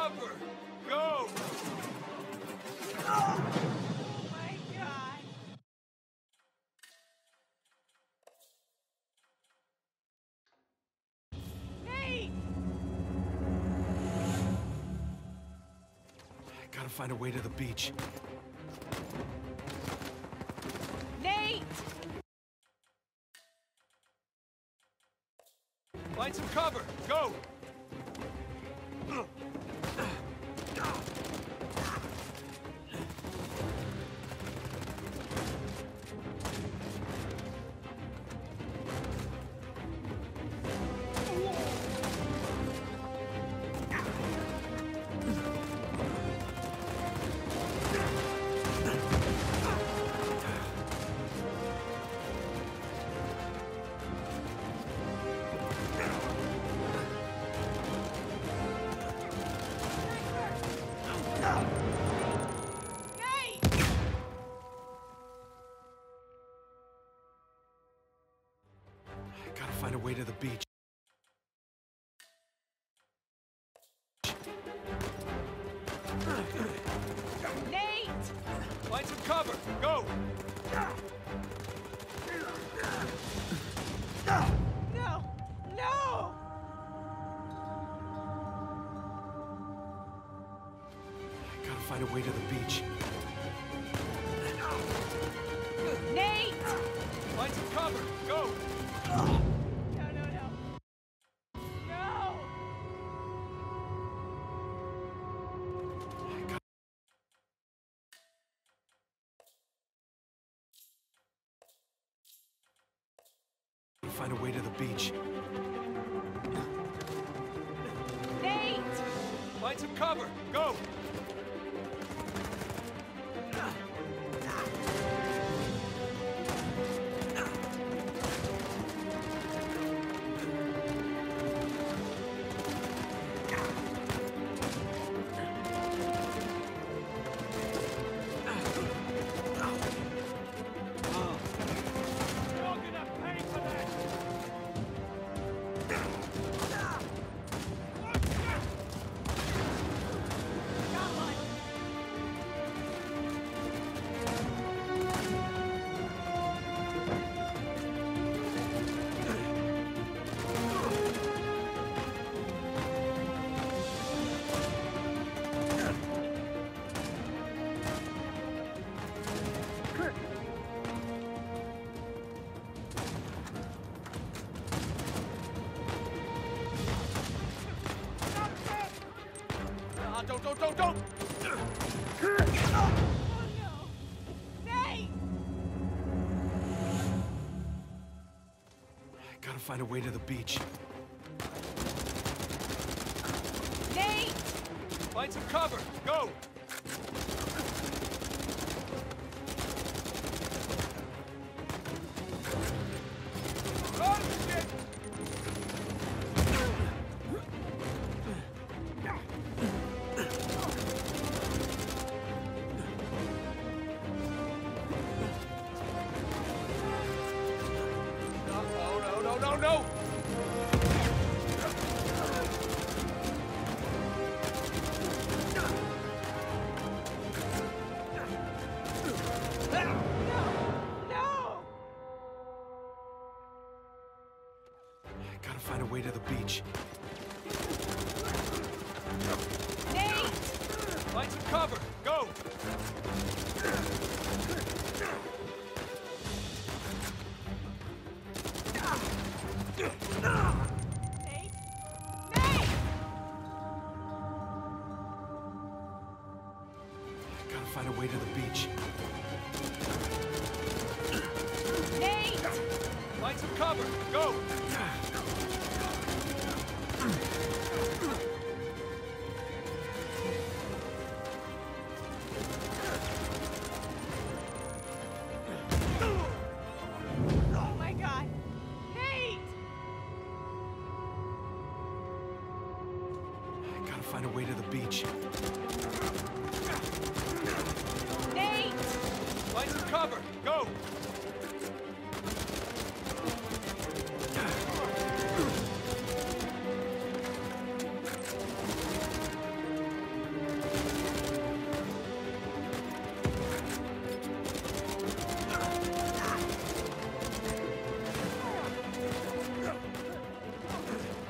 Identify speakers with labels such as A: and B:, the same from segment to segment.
A: cover! Go!
B: Oh my God! Nate!
A: I gotta find a way to the beach.
B: Nate!
A: Find some cover! Go! Find a way to the beach.
B: Nate!
A: Find some cover! Go!
B: No! No!
A: I gotta find a way to the beach.
B: Nate!
A: Find some cover! Go!
B: No!
A: Find a way to the beach.
B: Nate!
A: Find some cover! Go! Don't!
B: Oh no! Nate!
A: I gotta find a way to the beach.
B: Nate!
A: Find some cover! Go! Oh, shit! No! I gotta find a way to the beach.
B: Nate!
A: Find some cover! Go!
B: Nate! Nate!
A: I gotta find a way to the beach.
B: Nate!
A: Find some cover! Go!
B: Oh my God! Nate!
A: I gotta find a way to the beach.
B: Nate!
A: Find some cover! Go!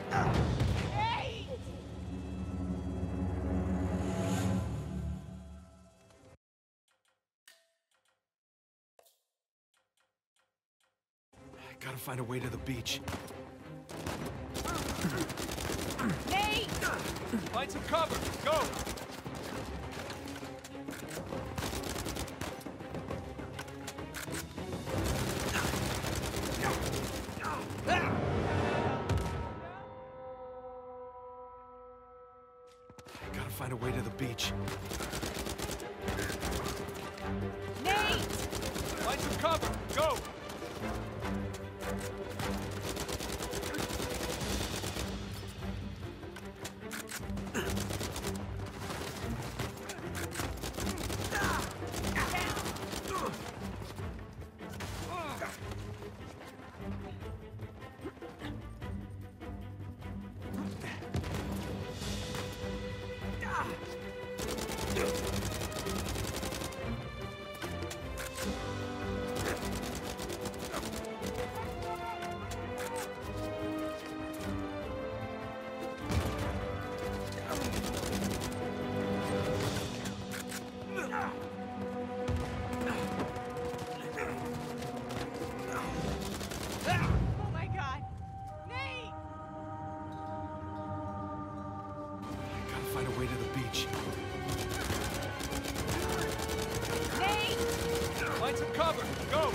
B: Nate!
A: I gotta find a way to the beach.
B: Nate!
A: Find some cover! Go! I gotta find a way to the beach.
B: Nate!
A: Find some cover! Go!
B: Oh my god! Nate!
A: I gotta find a way to the beach.
B: Nate!
A: Find some cover! Go!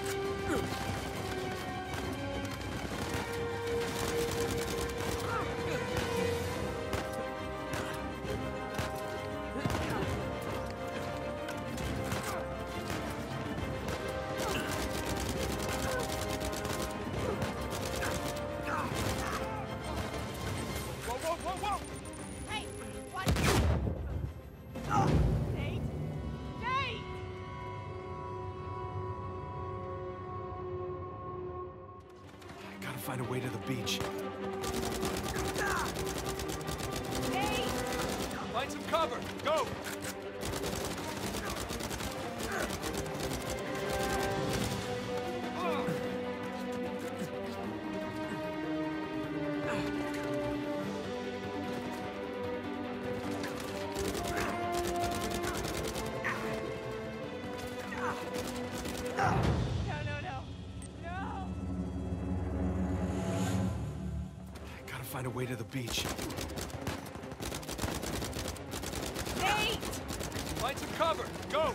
A: Whoa, whoa, whoa, whoa!
B: Hey! What? Nate! Nate!
A: I gotta find a way to the beach.
B: Nate!
A: Find some cover! Go!
B: No, no, no! No!
A: I gotta find a way to the beach.
B: Nate!
A: Find some cover! Go!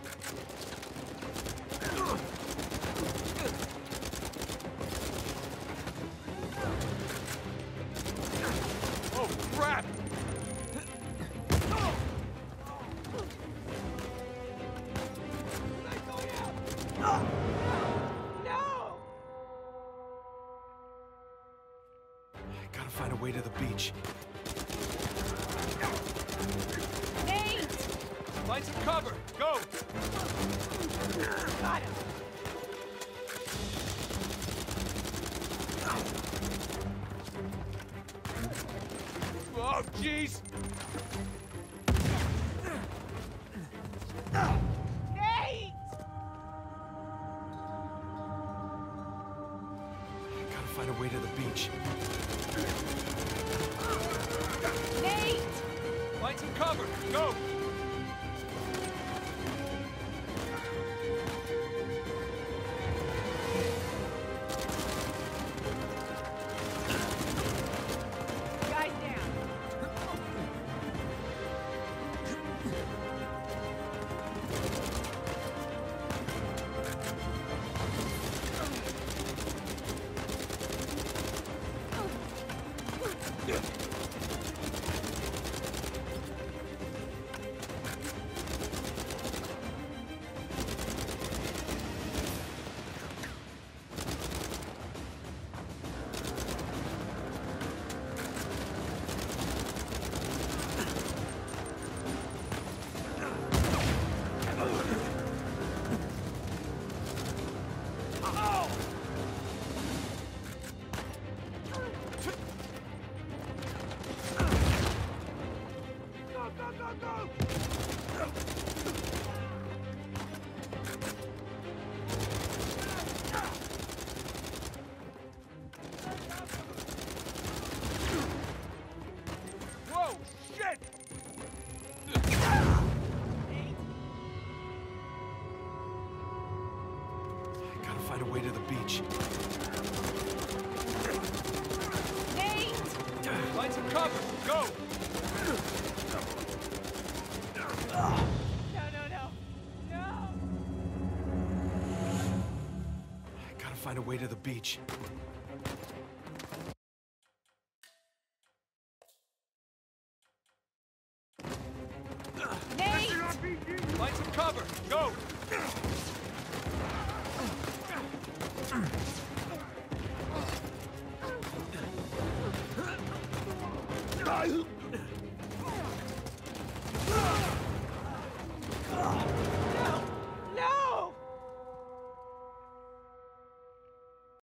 A: Oh, crap!
B: No!
A: I gotta find a way to the beach.
B: Nate!
A: Find some cover! Go!
B: Got him!
A: Oh, jeez!
B: Nate!
A: I gotta find a way to the beach.
B: Nate!
A: Find some cover! Go!
B: Guys down!
A: cover! Go!
B: No, no, no. No!
A: I gotta find a way to the beach.
B: Nate!
A: Find some cover! Go!